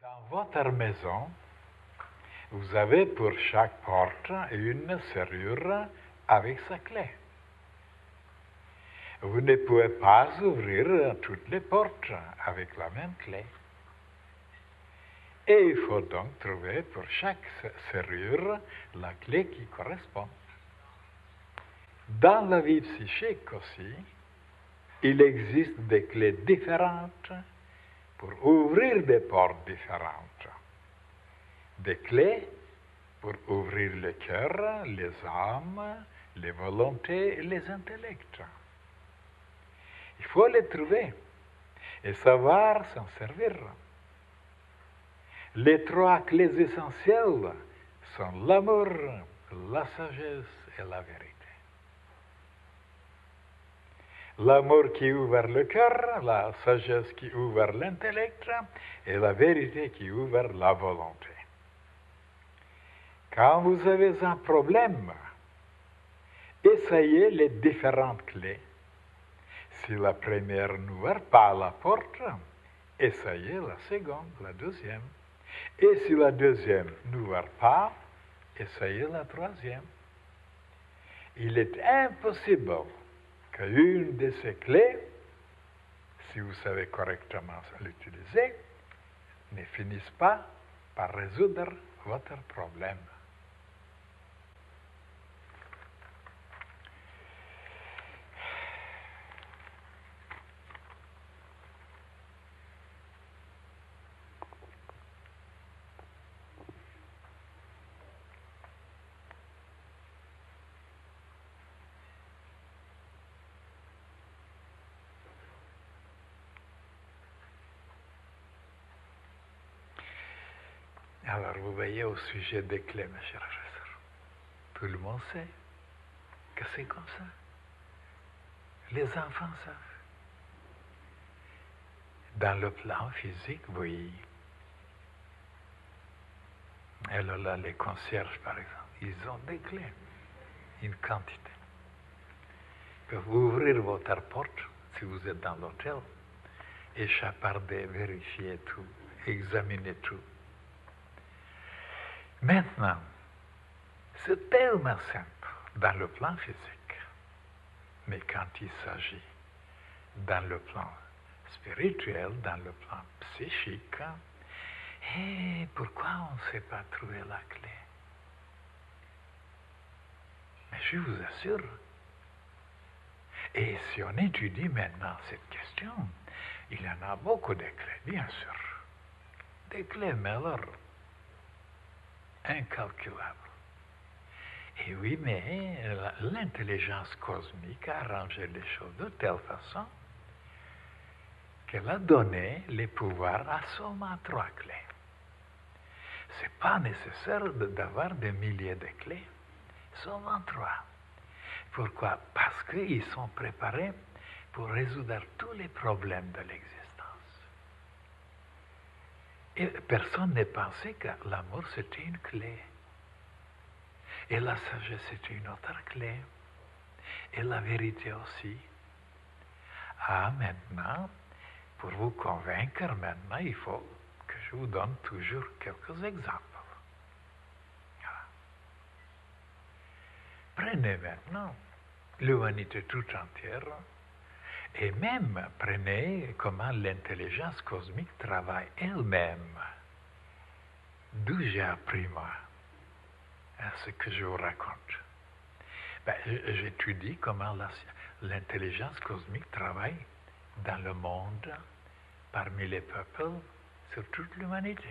Dans votre maison, vous avez pour chaque porte une serrure avec sa clé. Vous ne pouvez pas ouvrir toutes les portes avec la même clé. Et il faut donc trouver pour chaque serrure la clé qui correspond. Dans la vie psychique aussi, il existe des clés différentes pour ouvrir des portes différentes. Des clés pour ouvrir le cœur, les âmes, les volontés et les intellects. Il faut les trouver et savoir s'en servir. Les trois clés essentielles sont l'amour, la sagesse et la vérité. L'amour qui ouvre le cœur, la sagesse qui ouvre l'intellect et la vérité qui ouvre la volonté. Quand vous avez un problème, essayez les différentes clés. Si la première n'ouvre pas la porte, essayez la seconde, la deuxième. Et si la deuxième n'ouvre pas, essayez la troisième. Il est impossible qu'une de ces clés, si vous savez correctement l'utiliser, ne finisse pas par résoudre votre problème. Alors, vous voyez au sujet des clés, mes chers frères, tout le monde sait que c'est comme ça. Les enfants savent. Dans le plan physique, oui. Alors là, les concierges, par exemple, ils ont des clés, une quantité. Ils peuvent ouvrir votre porte, si vous êtes dans l'hôtel, échapparder, vérifier tout, examiner tout. Maintenant, c'est tellement simple dans le plan physique, mais quand il s'agit dans le plan spirituel, dans le plan psychique, et pourquoi on ne sait pas trouver la clé? Mais je vous assure, et si on étudie maintenant cette question, il y en a beaucoup de clés, bien sûr. Des clés, mais alors, incalculables. Et oui, mais l'intelligence cosmique a arrangé les choses de telle façon qu'elle a donné les pouvoirs à seulement 3 clés. Ce n'est pas nécessaire d'avoir des milliers de clés, seulement 3. Pourquoi? Parce qu'ils sont préparés pour résoudre tous les problèmes de l'existence. Et personne n'a pensé que l'amour c'était une clé. Et la sagesse c'est une autre clé. Et la vérité aussi. Ah, maintenant, pour vous convaincre, maintenant, il faut que je vous donne toujours quelques exemples. Voilà. Prenez maintenant l'humanité tout entière et même prenez comment l'intelligence cosmique travaille elle-même. D'où j'ai appris, moi, ce que je vous raconte. J'étudie comment l'intelligence cosmique travaille dans le monde, parmi les peuples, sur toute l'humanité.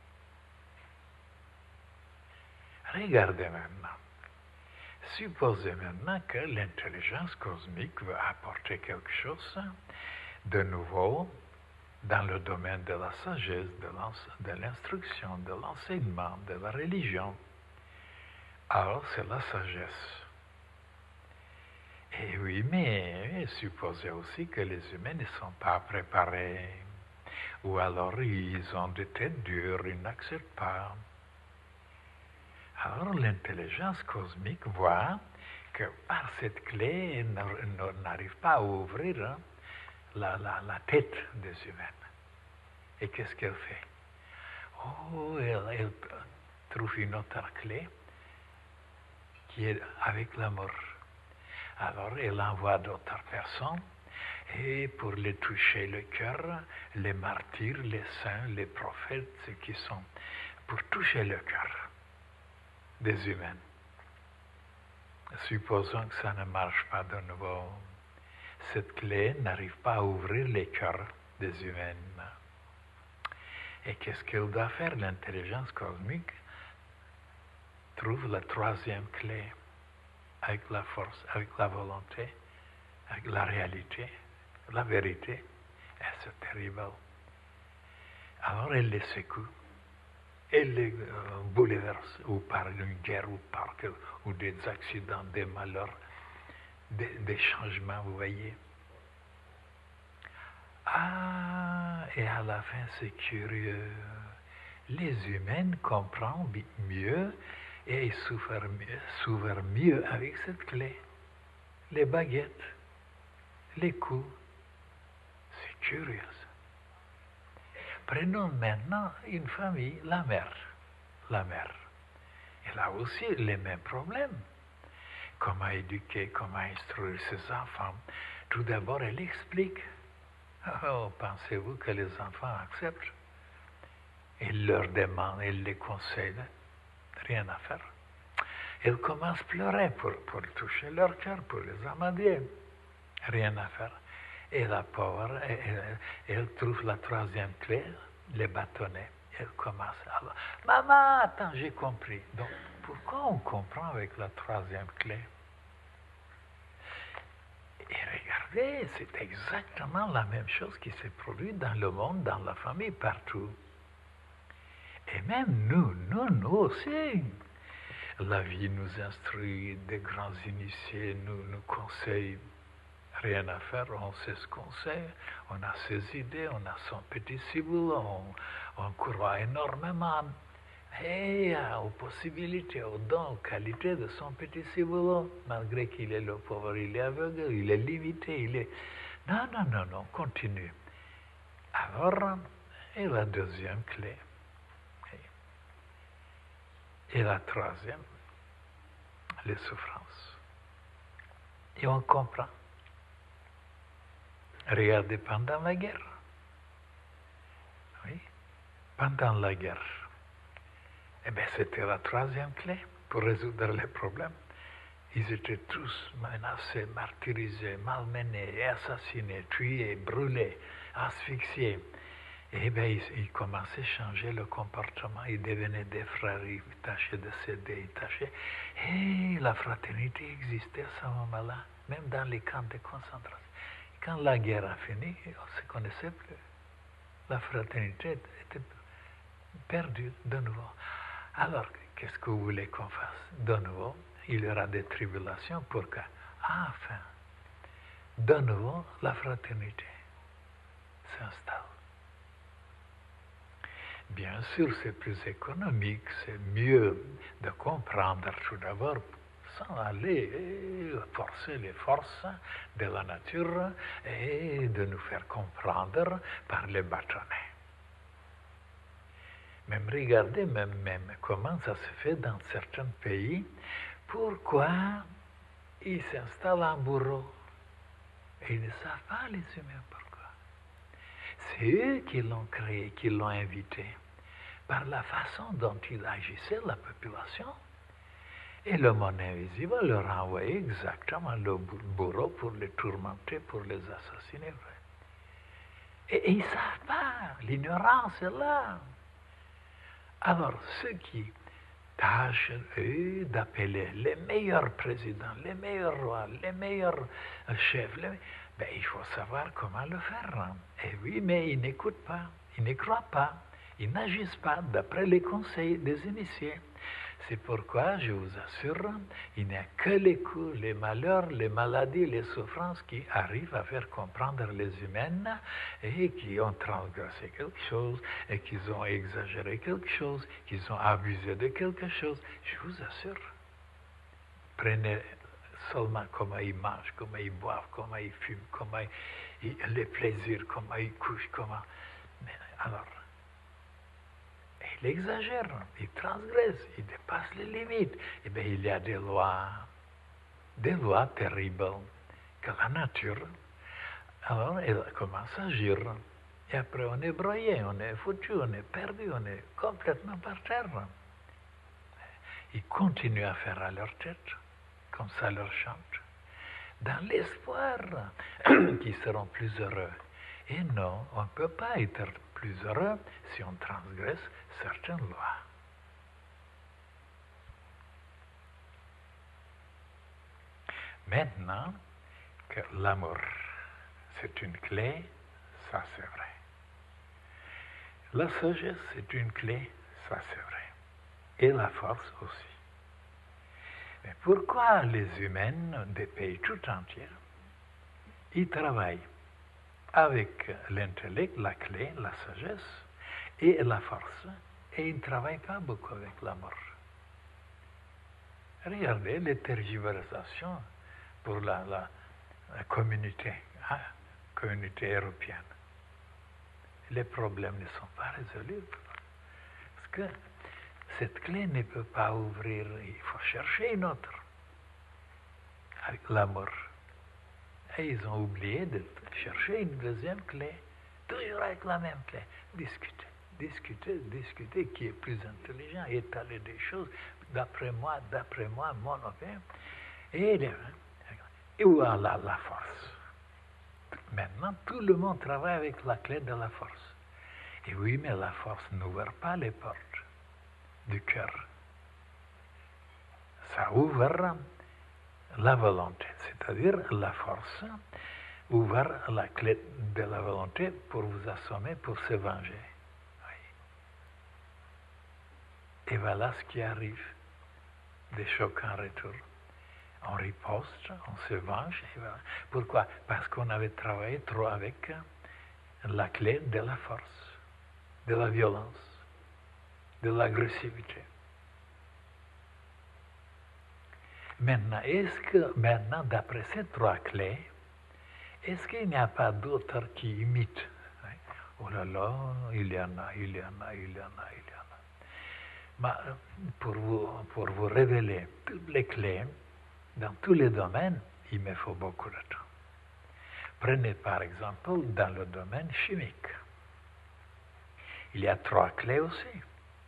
Regardez maintenant. Supposez maintenant que l'intelligence cosmique veut apporter quelque chose de nouveau dans le domaine de la sagesse, de l'instruction, de l'enseignement, de la religion. Alors, c'est la sagesse. Et oui, mais supposez aussi que les humains ne sont pas préparés, ou alors ils ont des têtes dures, ils n'acceptent pas. Alors l'intelligence cosmique voit que par cette clé, elle n'arrive pas à ouvrir la tête des humains. Et qu'est-ce qu'elle fait? Oh, elle trouve une autre clé qui est avec l'amour. Alors, elle envoie d'autres personnes et pour les toucher le cœur, les martyrs, les saints, les prophètes, ceux qui sont pour toucher le cœur des humains. Supposons que ça ne marche pas de nouveau. Cette clé n'arrive pas à ouvrir les cœurs des humains. Et qu'est-ce qu'elle doit faire? L'intelligence cosmique trouve la troisième clé avec la force, avec la volonté, avec la réalité, la vérité. Et c'est terrible. Alors elle les secoue, elle les bouleverse, ou par une guerre, ou des accidents, des malheurs, des changements, vous voyez. Ah, et à la fin, c'est curieux. Les humains comprennent mieux et ils s'ouvrent mieux avec cette clé. Les baguettes, les coups, c'est curieux. Prenons maintenant une famille, la mère. La mère. Elle a aussi les mêmes problèmes. Comment éduquer, comment instruire ses enfants. Tout d'abord, elle explique. Oh, pensez-vous que les enfants acceptent? Elle leur demande, elle les conseille. Rien à faire. Elle commence à pleurer pour toucher leur cœur, pour les amadier. Rien à faire. Et la pauvre, elle trouve la troisième clé, les bâtonnets. Elle commence à... Maman, attends, j'ai compris. Donc, pourquoi on comprend avec la troisième clé? Et regardez, c'est exactement la même chose qui s'est produite dans le monde, dans la famille, partout. Et même nous aussi. La vie nous instruit, des grands initiés nous conseillent. Rien à faire, on sait ce qu'on sait, on a ses idées, on a son petit ciboulot, on croit énormément aux possibilités, aux dons, aux qualités de son petit ciboulot, malgré qu'il est le pauvre, il est aveugle, il est limité, il est... Non, continue. Alors, et la deuxième clé, et la troisième, les souffrances. Et on comprend. Regardez pendant la guerre. Oui, pendant la guerre. Eh bien, c'était la troisième clé pour résoudre les problèmes. Ils étaient tous menacés, martyrisés, malmenés, assassinés, tués, brûlés, asphyxiés. Eh bien, ils commençaient à changer le comportement. Ils devenaient des frères, ils tâchaient de s'aider, ils tâchaient. Et la fraternité existait à ce moment-là, même dans les camps de concentration. Quand la guerre a fini, on ne se connaissait plus. La fraternité était perdue de nouveau. Alors, qu'est-ce que vous voulez qu'on fasse? De nouveau, il y aura des tribulations pour que, enfin, de nouveau, la fraternité s'installe. Bien sûr, c'est plus économique, c'est mieux de comprendre tout d'abord sans aller forcer les forces de la nature et de nous faire comprendre par les bâtonnets. Même regardez même comment ça se fait dans certains pays, pourquoi ils s'installent en bourreau. Et ils ne savent pas les humains pourquoi. C'est eux qui l'ont créé, qui l'ont invité, par la façon dont ils agissaient la population. Et le monde invisible leur a envoyé exactement le bourreau pour les tourmenter, pour les assassiner. Et ils ne savent pas, l'ignorance est là. Alors, ceux qui tâchent, eux, d'appeler les meilleurs présidents, les meilleurs rois, les meilleurs chefs, ben, il faut savoir comment le faire. Et oui, mais ils n'écoutent pas, ils ne croient pas, ils n'agissent pas d'après les conseils des initiés. C'est pourquoi, je vous assure, il n'y a que les coups, les malheurs, les maladies, les souffrances qui arrivent à faire comprendre les humains et qui ont transgressé quelque chose, et qu'ils ont exagéré quelque chose, qu'ils ont abusé de quelque chose. Je vous assure. Prenez seulement comment ils mangent, comment ils boivent, comment ils fument, comment les plaisirs, comment ils couchent, comment... Mais alors, il exagère, il transgresse, il dépasse les limites. Eh bien, il y a des lois terribles que la nature, alors elle commence à agir. Et après, on est broyé, on est foutu, on est perdu, on est complètement par terre. Ils continuent à faire à leur tête, comme ça leur chante, dans l'espoir qu'ils seront plus heureux. Et non, on ne peut pas être plus heureux si on transgresse certaines lois. Maintenant que l'amour, c'est une clé, ça c'est vrai. La sagesse, c'est une clé, ça c'est vrai. Et la force aussi. Mais pourquoi les humains des pays tout entiers, ils travaillent avec l'intellect, la clé, la sagesse et la force, et ils ne travaillent pas beaucoup avec l'amour? Regardez les tergiversations pour la communauté, communauté européenne. Les problèmes ne sont pas résolus. Parce que cette clé ne peut pas ouvrir, il faut chercher une autre, avec l'amour. Et ils ont oublié de chercher une deuxième clé, toujours avec la même clé. Discuter, qui est plus intelligent, étaler des choses, d'après moi, mon opinion. Et voilà la force. Maintenant, tout le monde travaille avec la clé de la force. Et oui, mais la force n'ouvre pas les portes du cœur. Ça ouvre la volonté, c'est-à-dire la force ouvre la clé de la volonté pour vous assommer, pour se venger. Oui. Et voilà ce qui arrive, des chocs en retour. On riposte, on se venge. Et voilà. Pourquoi? Parce qu'on avait travaillé trop avec la clé de la force, de la violence, de l'agressivité. Maintenant, d'après ces trois clés, est-ce qu'il n'y a pas d'autres qui imitent? Oh là là, il y en a. Mais pour vous révéler toutes les clés, dans tous les domaines, il me faut beaucoup de temps. Prenez par exemple dans le domaine chimique. Il y a trois clés aussi.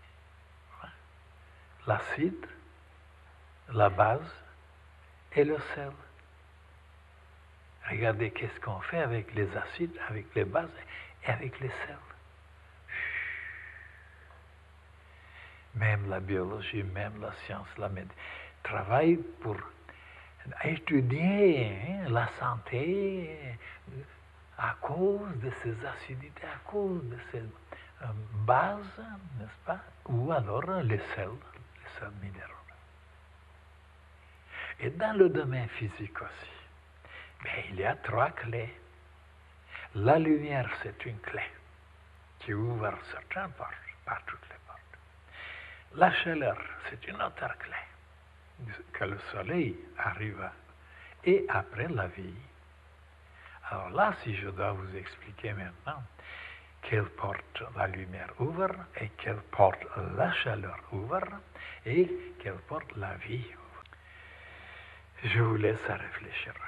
L'acide, la base et le sel. Regardez qu'est-ce qu'on fait avec les acides, avec les bases et avec les sels. Même la biologie, même la science, la médecine, travaillent pour étudier la santé à cause de ces acidités, à cause de ces bases, n'est-ce pas? Ou alors les sels minéraux. Et dans le domaine physique aussi, il y a trois clés. La lumière, c'est une clé qui ouvre certaines portes, pas toutes les portes. La chaleur, c'est une autre clé, que le soleil arrive. Et après la vie. Alors là, si je dois vous expliquer maintenant quelle porte la lumière ouvre, et quelle porte la chaleur ouvre, et quelle porte la vie ouvre. Je vous laisse à réfléchir.